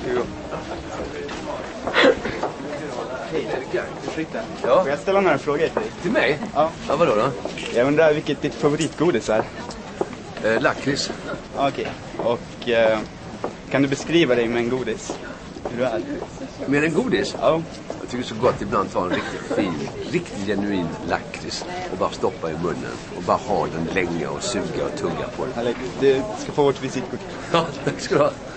Varsågod. Hej, ursäkta. Ja. Får jag ställa några frågor till dig? Till mig? Ja. Ja, vadå då? Jag undrar vilket ditt favoritgodis är. Lakrits. Okej. Och kan du beskriva dig med en godis? Hur du är? Med en godis? Ja. Jag tycker så gott ibland ta en riktigt fin, riktigt genuin lakrits och bara stoppa i munnen och bara ha den länge och suga och tugga på den. Du ska få vårt visitkort. Ja, tack ska du ha.